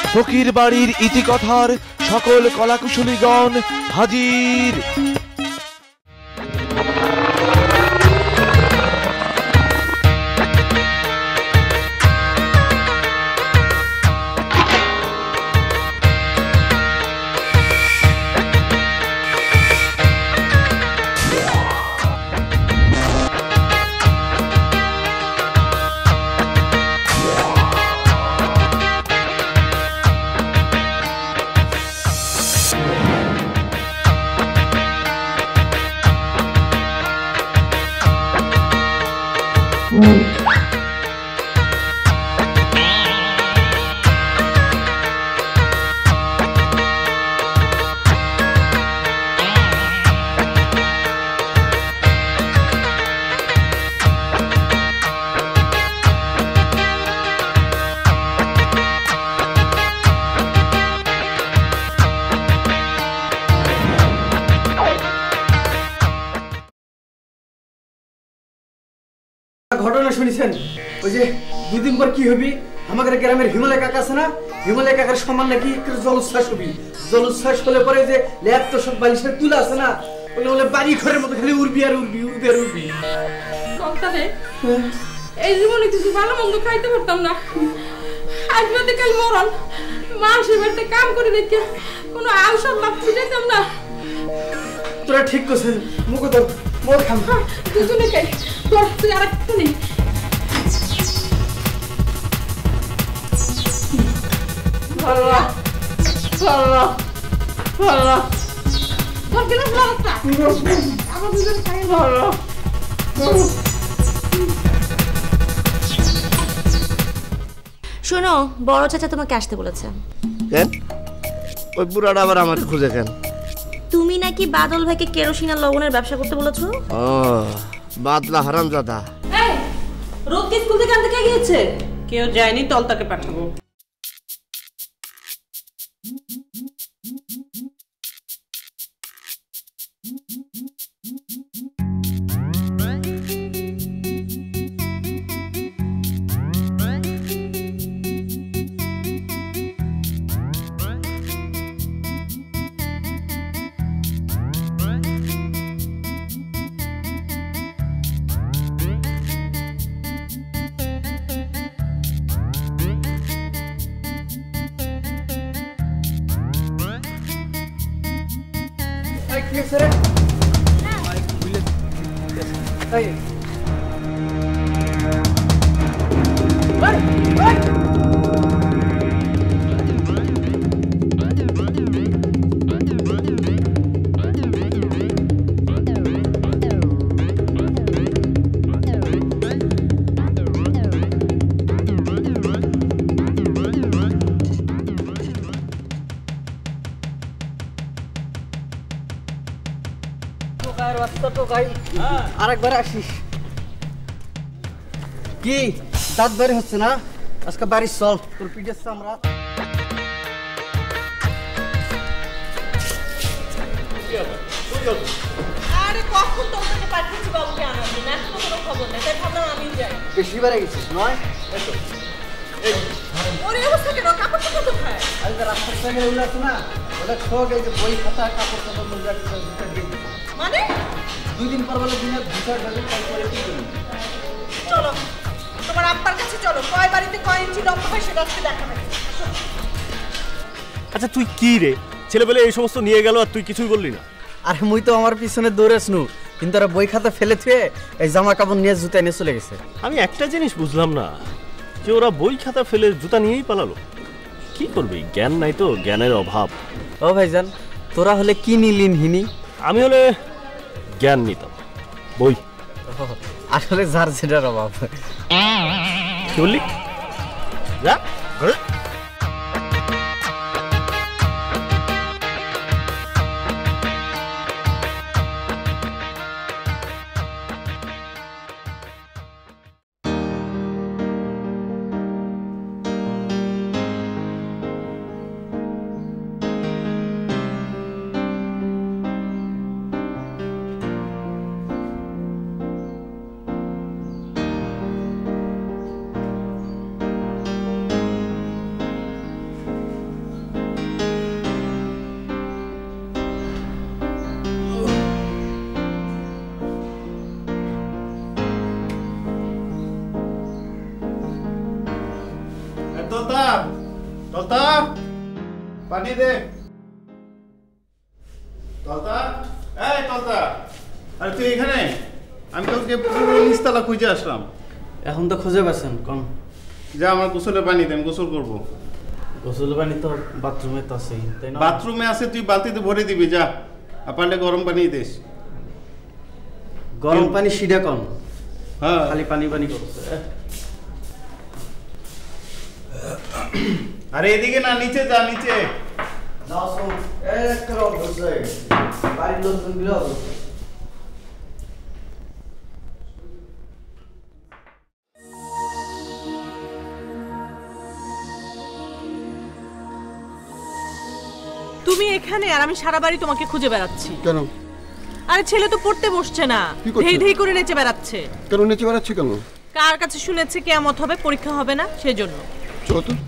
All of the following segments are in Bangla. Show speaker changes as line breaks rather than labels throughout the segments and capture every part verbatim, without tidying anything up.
ফকির বাড়ির ইতিকথার সকল কলাকুশলীগণ হাজির।
ঘটনা শুনেছেন? ওই যে দুই দিন পর কি হবি, আমাদের গ্রামের হিমালয় কাকা আছে না, হিমালয় কাকার সমান নাকি জলোচ্ছ্বাস হবি। জলোচ্ছ্বাস হলে পরে যে ল্যাপ তো সব বালিশের তুলা আছে না, ওগুলো বলে বাড়ি ঘরের মতো খালি উড়বি আর উড়বি উড়বি আর উড়বি।
এই জীবনে কিছু ভালো মন্দ খাইতে পারতাম না, আজ বাদে কাল মরণ। মানুষের বাড়িতে কাম করে দেখে কোনো আলসার লাভ খুঁজাইতাম না।
তোরা ঠিক করছেন, মুখ তো মোর খাম
দুজনে খাই। তোর তুই আর একটা নেই। ভালো ভালো ভালো তোর কিনা ভালোটা আমার দুজনে খাই। ভালো
শোনো, বড় চাচা তোমাকে আসতে বলেছে।
কেন? ওই বুড়াটা আবার আমার খুঁজে কেন?
তুমি নাকি বাদল ভাইকে কেরোসিন আর লবণের ব্যবসা করতে বলেছো।
ও বাদলা হারামজাদা।
এই রোদকে স্কুল থেকে আনতে কে গিয়েছে?
কেউ যায়নি, তলতাকে পাঠাবো।
আরেকবার আসিস কি? দাঁত বের হচ্ছে না? আজকে বাড়ি চল, তোর পিঠের চামড়া।
আরে কখন তোমাকে পাঠিয়েছি বাবুকে আনার জন্য, এখনো কোনো খবর নেই, তাই ভাবলাম আমিও যাই।
বেশি বেড়ে গেছিস নয়?
ওর অবস্থা কেন? কাপড় চোপড় কোথায়?
আরে যে রাস্তার সামনে ওগুলো আছে না, ওটা সব এই যে বই খাতা কাপড় চাপড় মজা
মানে
দুই দিন পর বলে দিনের ভিতর ঢালি তারপরে কি করবি?
চলো তোমার আব্বার কাছে চলো, কয় বাড়িতে কয় ইঞ্চি লম্বা হয় সেটা আজকে দেখাবে।
আচ্ছা তুই কি রে, ছেলেবেলে এই সমস্ত নিয়ে গেল আর তুই কিছুই বললি না?
আরে মুই তো আমার পিছনে দৌড়েছ নু, কিন্তু ওরা বই খাতা ফেলে থুয়ে এই জামা কাপড় নিয়ে জুতা নিয়ে চলে গেছে।
আমি একটা জিনিস বুঝলাম না, যে ওরা বই খাতা ফেলে জুতা নিয়েই পালালো। কি করবি, জ্ঞান নাই তো, জ্ঞানের অভাব।
ও ভাইজান, তোরা হলে কি নিলিন হিনি?
আমি হলে জ্ঞান নিতাম, বই।
আসলে যার যেটার অভাব।
কি বললি? যা
তলতা তলতা পানি দে তলতা এই তলতা আরে তুই এখানে আমি তোকে পুরো নিচতলা খুঁজে আসলাম
এখন তো খুঁজে পাচ্ছেন কোন
যা আমার গোসলে পানি দে আমি গোসল করবো
গোসল পানি তো বাথরুমে তো আছেই তাই না
বাথরুমে আছে তুই বালতিতে ভরে দিবি যা আর পারলে গরম পানি দিস
গরম পানি সিডা কম
হ্যাঁ
খালি পানি পানি করছে
আরে এদিকে না নিচে যা নিচে
না সব এক করে বসে বাড়ির লোকজন গুলো
তুমি এখানে আর আমি সারা বাড়ি তোমাকে খুঁজে বেড়াচ্ছি
কেন?
আরে ছেলে তো পড়তে বসছে না,
কি করছে?
ধেই ধেই করে নেচে বেড়াচ্ছে।
কেন নেচে বেড়াচ্ছে কেন?
কার কাছে শুনেছে কিয়ামত হবে, পরীক্ষা হবে না, সেজন্য।
চলো তো।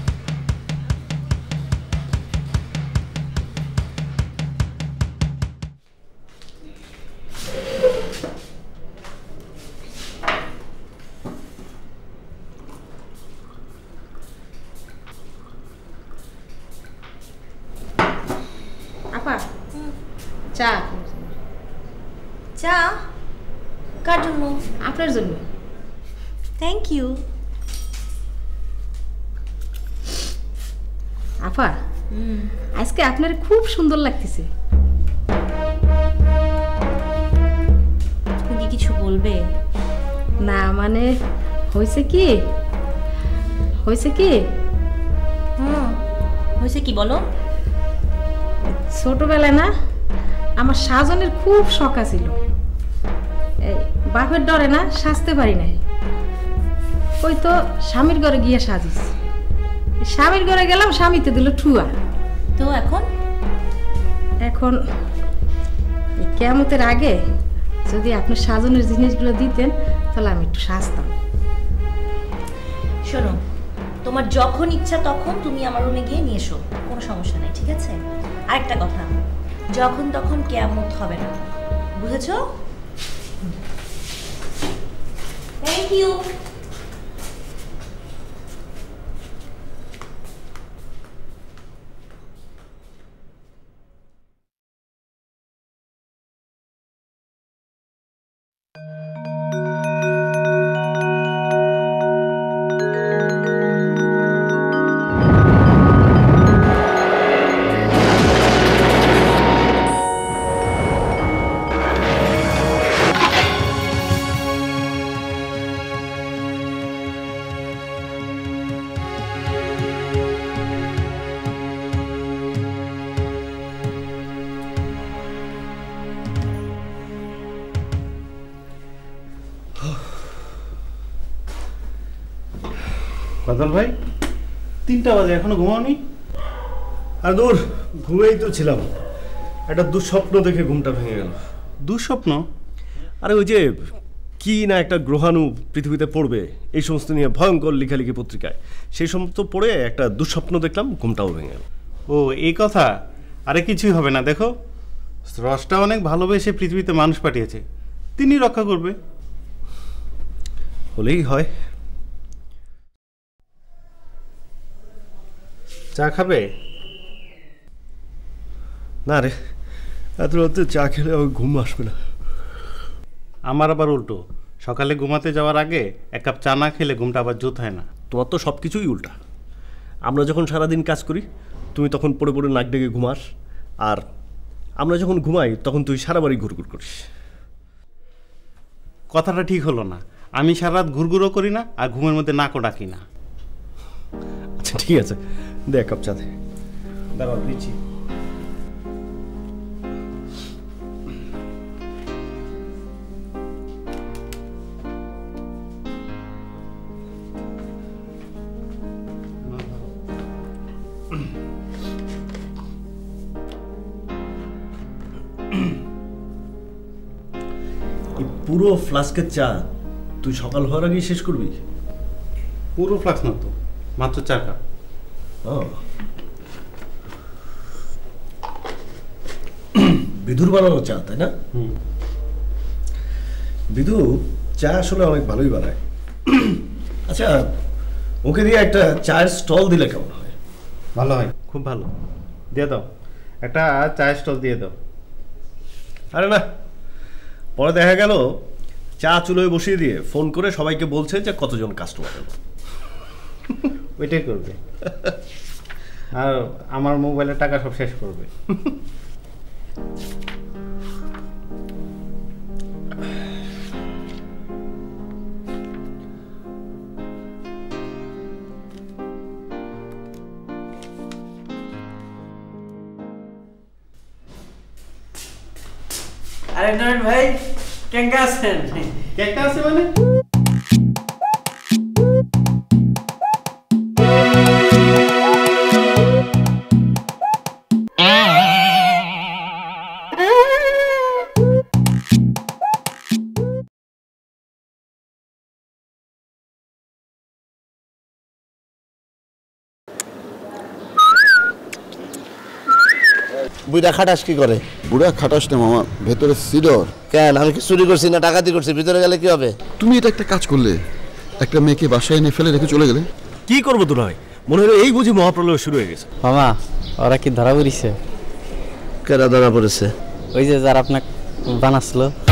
আপা চা। চা কার জন্য? আপনার জন্য। Thank you.
আপা আজকে আপনার খুব সুন্দর লাগতেছে।
তুমি কি কিছু বলবে?
না মানে হয়েছে কি হয়েছে কি
হুম হয়েছে কি বলো।
ছোটবেলায় না আমার সাজনের খুব শখ ছিল, এই বাপের ডরে না সাজতে পারি নাই। ওই তো স্বামীর ঘরে গিয়ে সাজিস, স্বামীর ঘরে গেলাম, স্বামীতে দিল ঠুয়া।
তো এখন
এখন কিয়ামতের আগে যদি আপনি সাজনের জিনিসগুলো দিতেন তাহলে আমি একটু সাজতাম।
শোনো, তোমার যখন ইচ্ছা তখন তুমি আমার রুমে গিয়ে নিয়ে এসো, কোনো সমস্যা নেই, ঠিক আছে? আরেকটা কথা, যখন তখন কিয়ামত হবে না, বুঝেছো? Thank you.
বাদল ভাই, তিনটা বাজে এখনো ঘুমাওনি?
আর দূর, ঘুমেই তো ছিলাম, একটা দুঃস্বপ্ন দেখে ঘুমটা ভেঙে গেল।
দুঃস্বপ্ন?
আরে ওই যে কি না একটা গ্রহাণু পৃথিবীতে পড়বে, এই সমস্ত নিয়ে ভয়ঙ্কর লেখালেখি পত্রিকায়, সেই সমস্ত পড়ে একটা দুঃস্বপ্ন দেখলাম, ঘুমটাও ভেঙে গেল।
ও এই কথা? আরে কিছুই হবে না, দেখো স্রষ্টা অনেক ভালোবেসে পৃথিবীতে মানুষ পাঠিয়েছে, তিনি রক্ষা করবে।
হলেই হয়।
চা খাবে?
না রে, এত রাতে চা খেলে আমার ঘুম আসবে না।
আমার আবার উল্টো, সকালে ঘুমাতে যাওয়ার আগে এক কাপ চা না খেলে ঘুমটা আবার জুত হয় না।
তোমার তো সব কিছুই উল্টা। আমরা যখন সারাদিন কাজ করি তুমি তখন পড়ে পড়ে নাক ডেকে ঘুমাস, আর আমরা যখন ঘুমাই তখন তুই সারা বাড়ি ঘুরঘুর করিস।
কথাটা ঠিক হলো না, আমি সারা রাত ঘুরঘুরও করি না আর ঘুমের মধ্যে নাকও ডাকি না।
আচ্ছা ঠিক আছে, দে এক কাপ চা দে।
দাঁড়াও দিচ্ছি।
এই পুরো ফ্লাস্কের চা তুই সকাল হওয়ার আগেই শেষ করবি?
পুরো ফ্লাক্স না তো, মাত্র চার কাপ।
বিধুর বানানো চা, তাই না? বিধু চা আসলে অনেক ভালোই বানায়। আচ্ছা, ওকে দিয়ে একটা চায়ের স্টল দিলে কেমন হয়?
ভালো হয়, খুব ভালো। দিয়ে দাও, একটা চায়ের স্টল দিয়ে দাও।
আরে না, পরে দেখা গেল চা চুলোয় বসিয়ে দিয়ে ফোন করে সবাইকে বলছে যে কতজন কাস্টমার এলো।
ওইটাই করবে, আর আমার মোবাইলের টাকা সব শেষ করবে।
আরে নয়ন ভাই কেঙ্কা আছেন?
কেঙ্কা আছে মানে?
বুড়া খাটাস কি করে?
বুড়া খাটাস না মামা, ভেতরে সিডর।
কেন, আমি কি চুরি করছি না ডাকাতি করছি? ভিতরে গেলে কি হবে?
তুমি এটা একটা কাজ করলে, একটা মেয়েকে বাসায় এনে ফেলে রেখে চলে গেলে।
কি করবো তো নয়, মনে হলো এই বুঝি মহাপ্রলয় শুরু হয়ে গেছে।
মামা ওরা কি ধরা পড়িছে?
কেরা ধরা পড়েছে?
ওই যে যারা আপনাকে বানাচ্ছিল।